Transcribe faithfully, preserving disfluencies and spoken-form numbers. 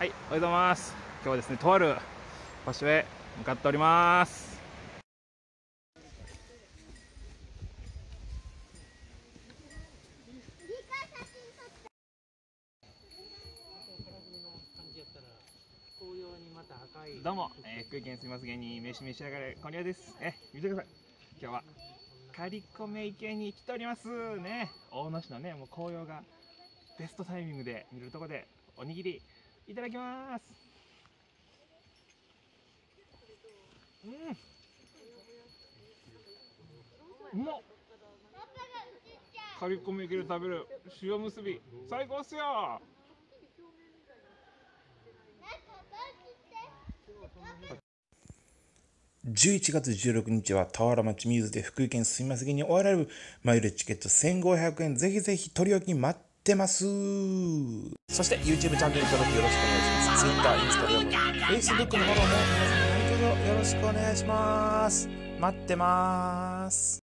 はい、おはようございます。今日はですね、とある場所へ向かっております。どうも、えー、福井県すみます芸人飯召し上がれこんにゃです。え、見てください。今日は刈込池に来ておりますね。大野市のね、もう紅葉がベストタイミングで見れるところでおにぎりいただきます。うん、うまっ。刈込池で食べる塩むすび最高っすよ。 じゅういちがつじゅうろくにちは田原町ミューズで福井県すみますぎに終わられるマイルチケットせんごひゃくえん、ぜひぜひ取り置き待ってます。そして YouTube チャンネル登録よろしくお願いします。Twitter、Instagram、Facebook のフォローも皆さん何卒よろしくお願いします。待ってます。